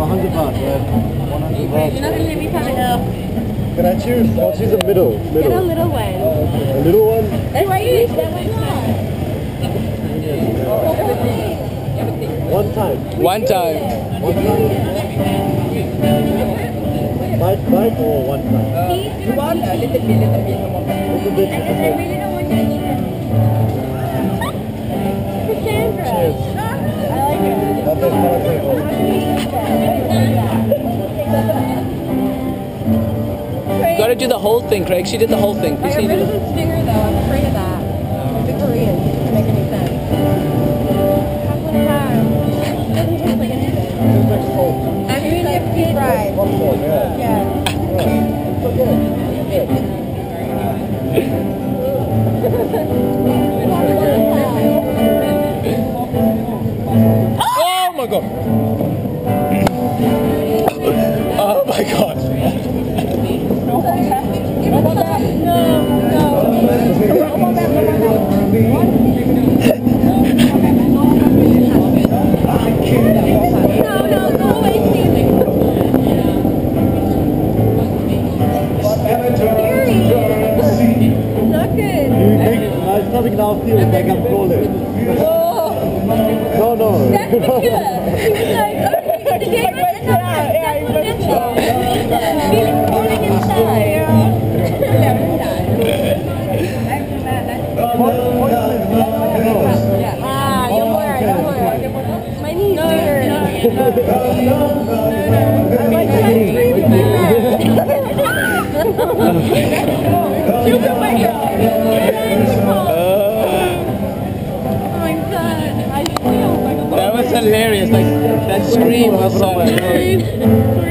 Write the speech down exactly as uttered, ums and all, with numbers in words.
hundred baht. one hundred You're baht. not gonna let me have it up. Can I choose? Oh, she's a middle. Get a Middle. little one. A little one? That's why you eat that one. One time. One time. One time. Bite, bite or one time? You want a little bit, little bit. Little bit. I really don't want you to eat it. Cassandra. Cheers. I like it. Okay, perfect. Gotta do the whole thing, Craig. She did the whole thing. Please Get need rid of to- the stinger though, I'm afraid of that. The Koreans, it doesn't make any sense. Half and half. Doesn't taste like anything. It's like salt. I mean, if deep fried. Popcorn, yeah. Yeah. Yeah. It's okay. It's good. Oh my god! Oh my god! No, no, go away, Steve. Not good. You think uh, something now feels like I'm falling. No, no. That's tequila. He was like, oh, the game is not. That's what it is. Feeling falling inside. Ah, don't worry, don't worry. My knees hurt. No, no, no. I might try to scream with my friend. You put my Oh my god. I feel like That was hilarious. Like that scream was so.